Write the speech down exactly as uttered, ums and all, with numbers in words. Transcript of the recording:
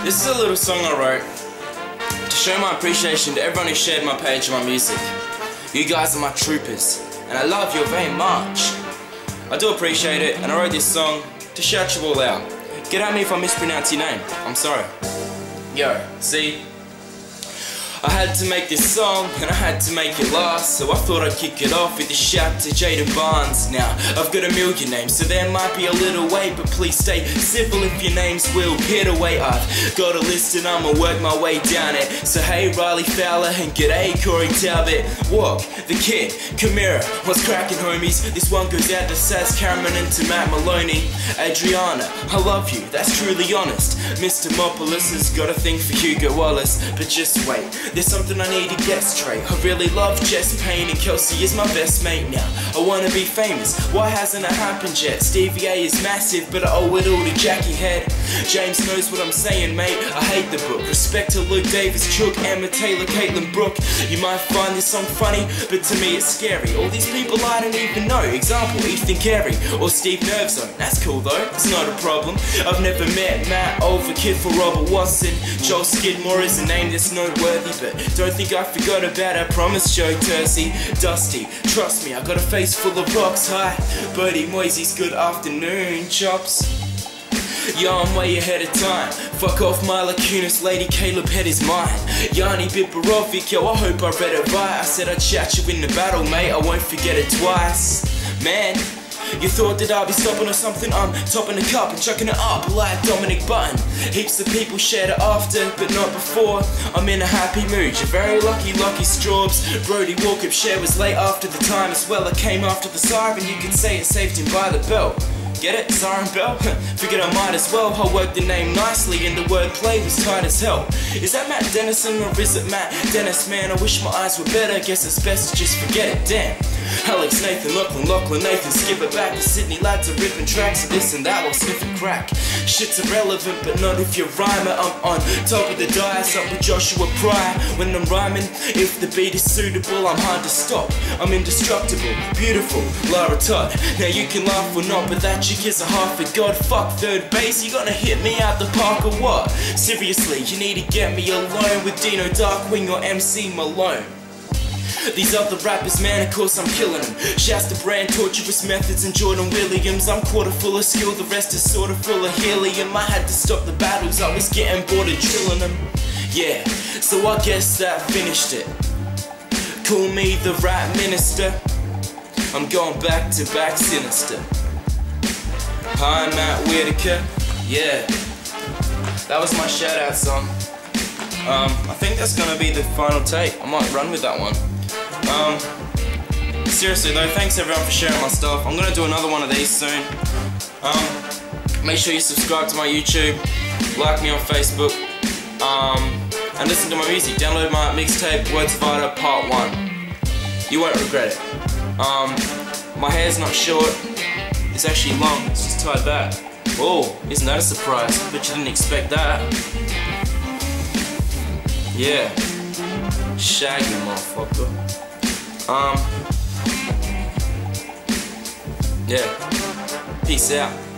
This is a little song I wrote to show my appreciation to everyone who shared my page and my music. You guys are my troopers, and I love you very much. I do appreciate it, and I wrote this song to shout you all out. Get at me if I mispronounce your name, I'm sorry. Yo, see? I had to make this song, and I had to make it last, so I thought I'd kick it off with a shout to Jaden Barnes. Now, I've got a million names, so there might be a little wait, but please stay civil if your name's Will. Get away, I've got a list and I'ma work my way down it. So hey, Riley Fowler, and g'day, Corey Talbot. Walk, the kid, Camira, what's cracking, homies? This one goes out to Saz Cameron and to Matt Maloney. Adriana, I love you, that's truly honest. Mister Mopolis has got a thing for Hugo Wallace, but just wait. There's something I need to get straight. I really love Jess Payne, and Kelsey is my best mate now. I wanna be famous, why hasn't it happened yet? Stevie A is massive, but I owe it all to Jackie Head. James knows what I'm saying, mate, I hate the book. Respect to Luke Davis, Chook, Emma Taylor, Caitlin Brooke. You might find this song funny, but to me it's scary. All these people I don't even know. Example, Ethan Carey or Steve Nervzone. That's cool though, it's not a problem. I've never met Matt Overkill for Robert Watson. Joel Skidmore is a name that's noteworthy, but don't think I forgot about our promise, Joe Tersey. Dusty, trust me, I got a face full of rocks. Hi, Birdie Moisey's good afternoon, chops. Yo, I'm way ahead of time. Fuck off Mila Kunis, Lady Caleb Head is mine. Yanni Biberovic, yo, I hope I read it right. I said I'd shout you in the battle, mate, I won't forget it twice. Man, you thought that I'd be stopping or something? I'm topping the cup and chucking it up like Dominic Button. Heaps of people shared it after, but not before. I'm in a happy mood, you're very lucky, lucky Straubs. Brody Walkup share was late after the time as well. I came after the siren, you could say it saved him by the belt. Get it? Siren Bell? Figured I might as well. I worked the name nicely and the wordplay was tight as hell. Is that Matt Dennison or is it Matt Dennis? Man, I wish my eyes were better. Guess it's best to just forget it. Damn. Alex, Nathan, Lachlan, Lachlan, Nathan. Skip it back to Sydney. Lads are ripping tracks of this and that while sniffing crack. Shit's irrelevant, but not if you're rhyming. I'm on top of the dice, up with Joshua Pryor. When I'm rhyming, if the beat is suitable, I'm hard to stop. I'm indestructible, beautiful, Lara Todd. Now you can laugh or not, but that chick is a half a god. Fuck third base, you gonna hit me out the park or what? Seriously, you need to get me alone with Dino Darkwing or M C Malone. These other rappers, man, of course I'm killing them. Shouts to Brand, Torturous Methods and Jordan Williams. I'm quarter full of skill, the rest is sorta full of helium. I had to stop the battles, I was getting bored of drilling them. Yeah, so I guess that finished it. Call me the rap minister, I'm going back to back sinister. Hi, I'm Matt Whitaker, yeah. That was my shout out song. Um, I think that's gonna be the final take. I might run with that one. Um, seriously though, thanks everyone for sharing my stuff. I'm gonna do another one of these soon. Um, make sure you subscribe to my YouTube, like me on Facebook, um, and listen to my music. Download my mixtape, Words of Ida Part one. You won't regret it. Um, my hair's not short, it's actually long, it's just tied back. Oh, isn't that a surprise? Bet you didn't expect that. Yeah, shaggy motherfucker. Um, yeah, peace out.